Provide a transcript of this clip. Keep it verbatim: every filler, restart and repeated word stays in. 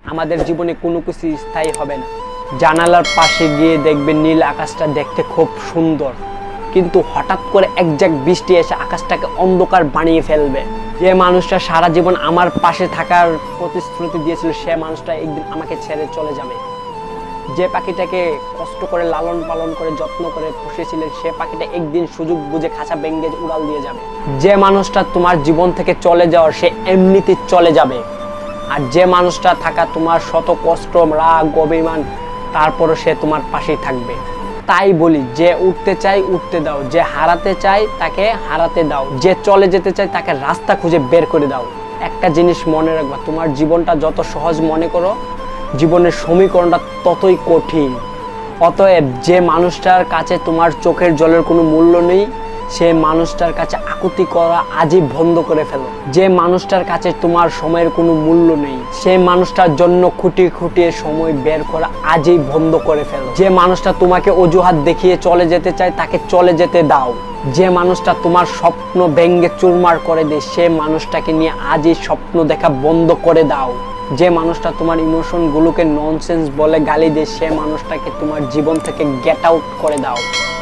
আমাদের জীবনে কোনো কিছু স্থায়ী হবে না। জানালার পাশে গিয়ে দেখবে নীল আকাশটা দেখতে খুব সুন্দর, কিন্তু হঠাৎ করে এক ঝাঁক বৃষ্টি এসে আকাশটাকে অন্ধকার বানিয়ে ফেলবে। যে মানুষটা সারা জীবন আমার পাশে থাকার প্রতিশ্রুতি দিয়েছিল, সে মানুষটা একদিন আমাকে ছেড়ে চলে যাবে। যে পাখিটাকে কষ্ট করে লালন পালন করে যত্ন করে পুষেছিলেন, সে পাখিটা একদিন সুযোগ বুঝে খাঁচা ভেঙে উড়াল দিয়ে যাবে। যে মানুষটা তোমার জীবন থেকে চলে যাওয়ার, সে এমনিতে চলে যাবে। আর যে মানুষটা থাকা তোমার শত কষ্ট, রাগ, অভিমান, তারপরও সে তোমার পাশেই থাকবে। তাই বলি, যে উঠতে চাই উঠতে দাও, যে হারাতে চাই তাকে হারাতে দাও, যে চলে যেতে চাই তাকে রাস্তা খুঁজে বের করে দাও। একটা জিনিস মনে রাখবা, তোমার জীবনটা যত সহজ মনে করো, জীবনের সমীকরণটা ততই কঠিন। অতএব যে মানুষটার কাছে তোমার চোখের জলের কোনো মূল্য নেই, সে মানুষটার কাছে আকুতি করা আজই বন্ধ করে ফেলো। যে মানুষটার কাছে তোমার সময়ের কোনো মূল্য নেই, সেই মানুষটার জন্য খুঁটিয়ে খুঁটিয়ে সময় বের করা আজই বন্ধ করে ফেলো। যে মানুষটা তোমাকে অজুহাত দেখিয়ে চলে যেতে চায়, তাকে চলে যেতে দাও। যে মানুষটা তোমার স্বপ্ন ভেঙে চুরমার করে দেয়, সে মানুষটাকে নিয়ে আজই স্বপ্ন দেখা বন্ধ করে দাও। যে মানুষটা তোমার ইমোশনগুলোকে ননসেন্স বলে গালি দেয়, সে মানুষটাকে তোমার জীবন থেকে গেট আউট করে দাও।